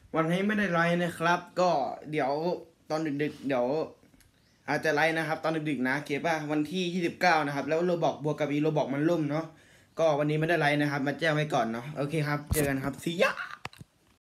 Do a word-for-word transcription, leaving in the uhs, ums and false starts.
วันนี้ไม่ได้ไลฟ์นะครับ ก็เดี๋ยวตอนดึกๆเดี๋ยวอาจจะไลฟ์นะครับ ตอนดึกๆนะเก็บป่ะวันที่ยี่สิบเก้านะครับแล้วโรบอกบวกกับอีโรบอกมันล่มเนาะก็วันนี้ไม่ได้ไลฟ์นะครับมาแจ้งไว้ก่อนเนาะโอเคครับเจอกันครับซียะ